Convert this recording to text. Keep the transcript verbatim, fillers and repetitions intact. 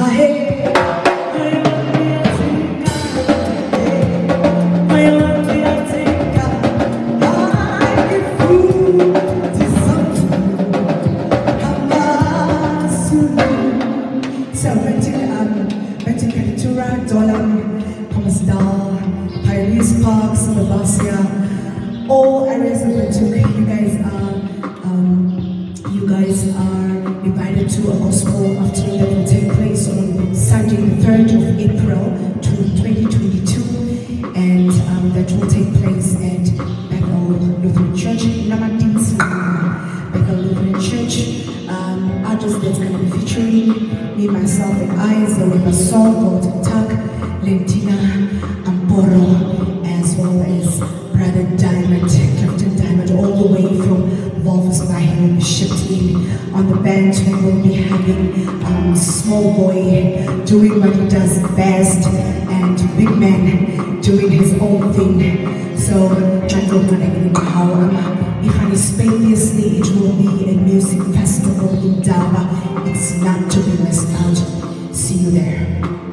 All areas of Bentuka, you guys are um, you guys are invited to a gospel afternoon that will take place on Sunday, the third of April, twenty twenty-two, and um, that will take place at Bethel Lutheran Church, Namadinsi, Bethel Lutheran Church. Um, artists that's going to be featuring me, myself, and I, Zoe Basol, Golden Tuck, Lentina Amporo, as well as Brother Diamond, Captain Diamond, all the way from Volvos Bahia, shipped in. On the band, we will be having um, Small Boy doing what he does best, and Big Man doing his own thing. So, if I spaciously, it will be a music festival in Dava. It's not to be missed out. See you there.